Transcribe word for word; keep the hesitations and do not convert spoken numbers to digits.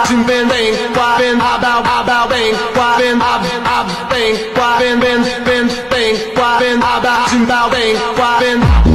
been bang, why been about about bang, why been up up bang, why been been been bang, why been about about bang, why been